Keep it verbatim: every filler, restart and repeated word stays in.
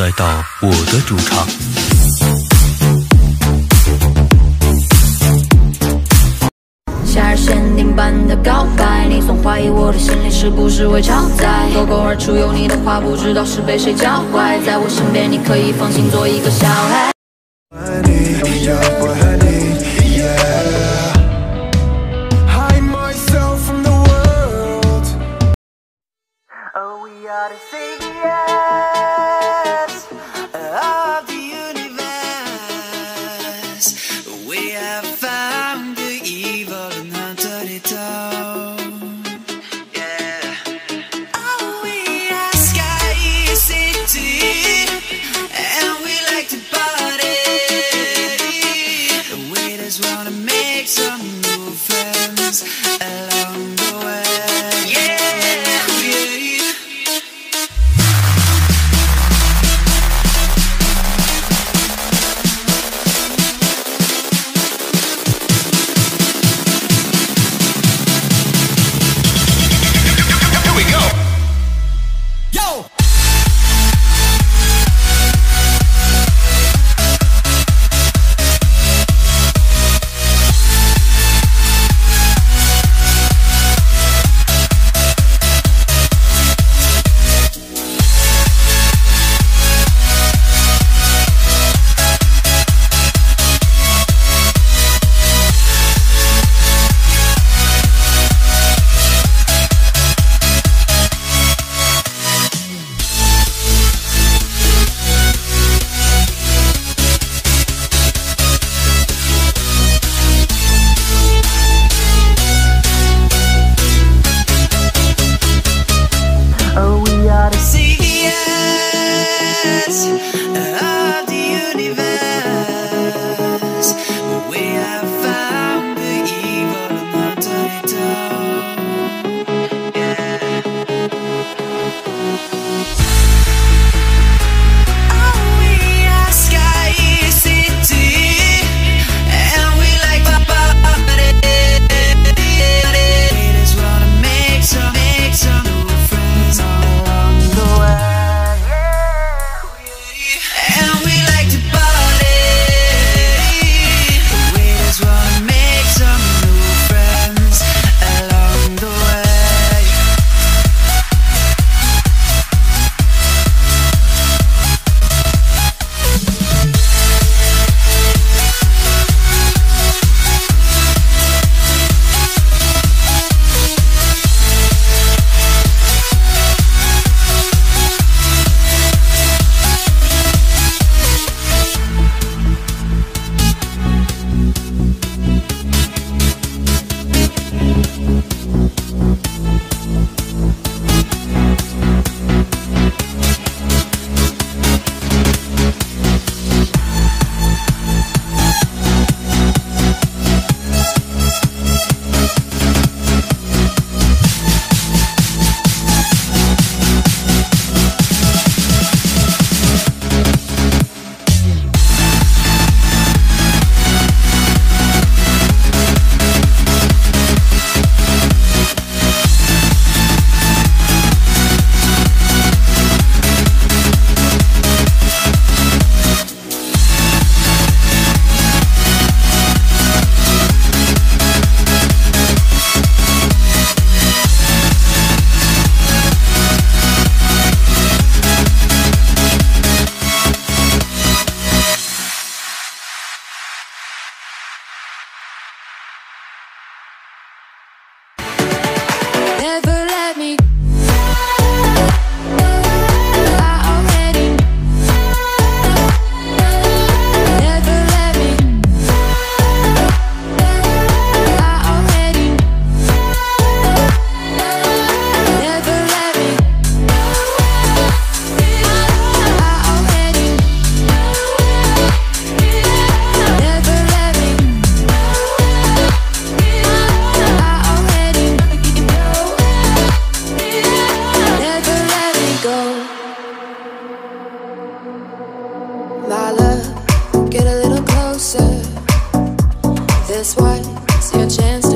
来到我的主场。 夏日限定版的告白，你总怀疑我的心里是不是会超载，勾勾而出有你的话，不知道是被谁教坏，在我身边你可以放心做一个小孩。 Oh, we are the saviors of the universe. We have found the evil and hunted it down. Yeah. Oh, we are Sky City, and we like to party. We just wanna make some new friends along the way. Yeah. My love, get a little closer. This one's your chance.